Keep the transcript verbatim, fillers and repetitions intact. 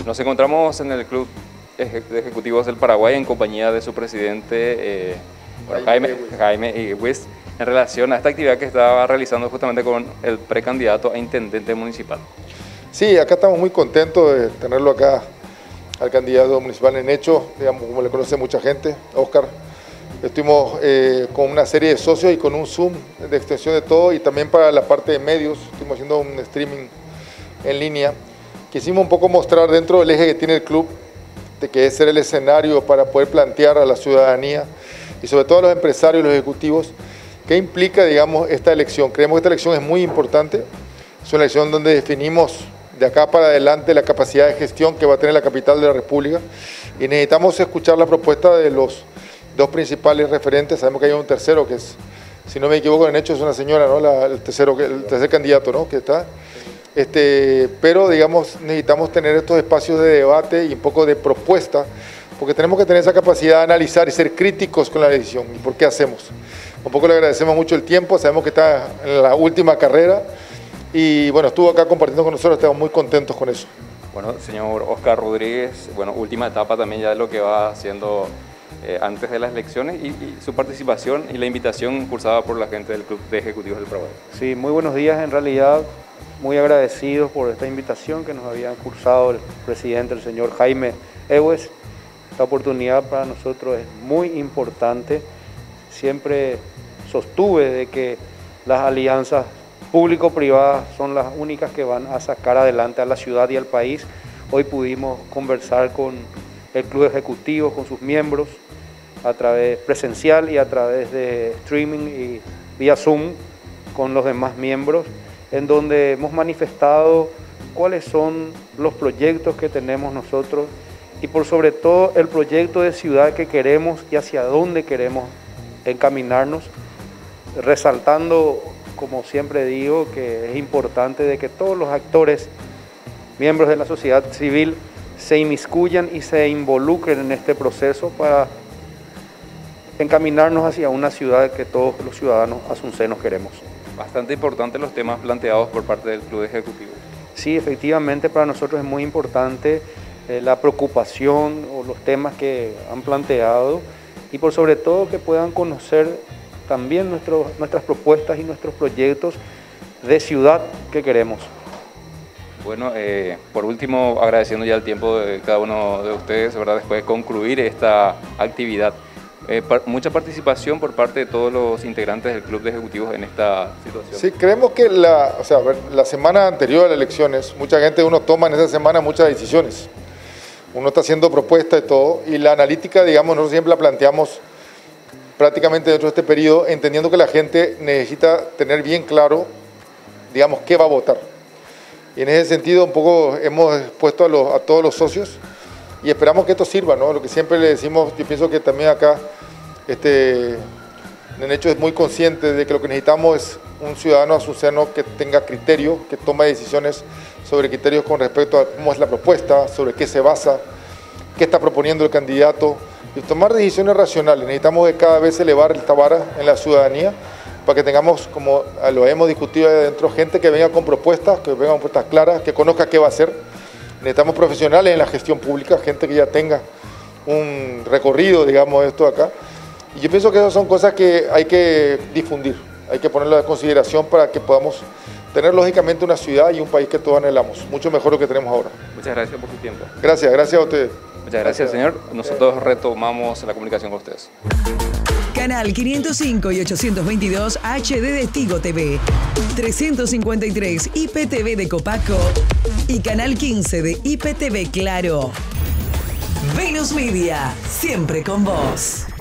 Nos encontramos en el Club de Ejecutivos del Paraguay en compañía de su presidente eh, bueno, Jaime, Jaime Ewes, en relación a esta actividad que estaba realizando justamente con el precandidato a intendente municipal. Sí, acá estamos muy contentos de tenerlo acá al candidato municipal en hecho, digamos, como le conoce mucha gente, Oscar. Estuvimos eh, con una serie de socios y con un Zoom de extensión de todo, y también para la parte de medios, estuvimos haciendo un streaming en línea. Quisimos un poco mostrar dentro del eje que tiene el club, de que es ser el escenario para poder plantear a la ciudadanía y sobre todo a los empresarios y los ejecutivos qué implica, digamos, esta elección. Creemos que esta elección es muy importante, es una elección donde definimos de acá para adelante la capacidad de gestión que va a tener la capital de la República, y necesitamos escuchar la propuesta de los dos principales referentes. Sabemos que hay un tercero que es, si no me equivoco en hecho, es una señora, ¿no? La, el, tercero, el tercer candidato, ¿no? Que está. Este, pero, digamos, necesitamos tener estos espacios de debate y un poco de propuesta, porque tenemos que tener esa capacidad de analizar y ser críticos con la decisión y por qué hacemos. Un poco le agradecemos mucho el tiempo, sabemos que está en la última carrera y, bueno, estuvo acá compartiendo con nosotros, estamos muy contentos con eso. Bueno, señor Oscar Rodríguez, bueno, última etapa también ya de lo que va haciendo eh, antes de las elecciones y, y su participación y la invitación cursada por la gente del Club de Ejecutivos del Paraguay. Sí, muy buenos días, en realidad muy agradecidos por esta invitación que nos había cursado el presidente, el señor Jaime Ewes. Esta oportunidad para nosotros es muy importante. Siempre sostuve de que las alianzas público-privadas son las únicas que van a sacar adelante a la ciudad y al país. Hoy pudimos conversar con el Club Ejecutivo, con sus miembros, a través presencial y a través de streaming y vía Zoom con los demás miembros, en donde hemos manifestado cuáles son los proyectos que tenemos nosotros y por sobre todo el proyecto de ciudad que queremos y hacia dónde queremos encaminarnos, resaltando, como siempre digo, que es importante de que todos los actores, miembros de la sociedad civil, se inmiscuyan y se involucren en este proceso para encaminarnos hacia una ciudad que todos los ciudadanos asuncenos queremos. Bastante importante los temas planteados por parte del Club Ejecutivo. Sí, efectivamente para nosotros es muy importante eh, la preocupación o los temas que han planteado y por sobre todo que puedan conocer también nuestro, nuestras propuestas y nuestros proyectos de ciudad que queremos. Bueno, eh, por último, agradeciendo ya el tiempo de cada uno de ustedes, ¿verdad? Después de concluir esta actividad. Eh, par mucha participación por parte de todos los integrantes del Club de Ejecutivos en esta situación. Sí, creemos que la, o sea, la semana anterior a las elecciones, mucha gente, uno toma en esa semana muchas decisiones. Uno está haciendo propuestas y todo, y la analítica, digamos, nosotros siempre la planteamos prácticamente dentro de este periodo, entendiendo que la gente necesita tener bien claro, digamos, qué va a votar. Y en ese sentido, un poco hemos puesto a, los, a todos los socios y esperamos que esto sirva, ¿no? Lo que siempre le decimos, yo pienso que también acá, este, en hecho es muy consciente de que lo que necesitamos es un ciudadano azuceno que tenga criterio, que tome decisiones sobre criterios con respecto a cómo es la propuesta, sobre qué se basa, qué está proponiendo el candidato, y tomar decisiones racionales. Necesitamos de cada vez elevar esta vara en la ciudadanía para que tengamos, como lo hemos discutido ahí adentro, gente que venga con propuestas, que venga con propuestas claras, que conozca qué va a hacer. Necesitamos profesionales en la gestión pública, gente que ya tenga un recorrido, digamos, de esto acá. Y yo pienso que esas son cosas que hay que difundir, hay que ponerlo en consideración para que podamos tener lógicamente una ciudad y un país que todos anhelamos, mucho mejor lo que tenemos ahora. Muchas gracias por su tiempo. Gracias, gracias a ustedes. Muchas gracias, señor. Nosotros retomamos la comunicación con ustedes. Canal quinientos cinco y ochocientos veintidós H D de Tigo T V, trescientos cincuenta y tres I P T V de Copaco y Canal quince de I P T V Claro. Venus Media, siempre con vos.